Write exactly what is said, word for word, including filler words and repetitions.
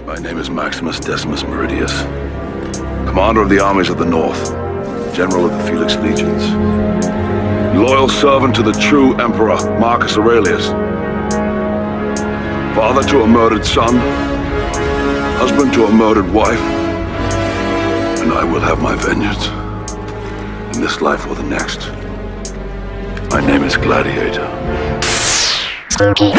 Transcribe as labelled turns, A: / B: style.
A: My name is Maximus Decimus Meridius, commander of the armies of the North, general of the Felix Legions, loyal servant to the true Emperor Marcus Aurelius, father to a murdered son, husband to a murdered wife, and I will have my vengeance, in this life or the next. My name is Gladiator.
B: Spooky.